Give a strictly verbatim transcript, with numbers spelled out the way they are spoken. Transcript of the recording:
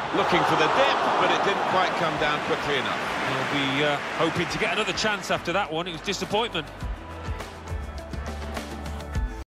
Looking for the dip, but it didn't quite come down quickly enough. He'll be uh, hoping to get another chance after that one. It was disappointment.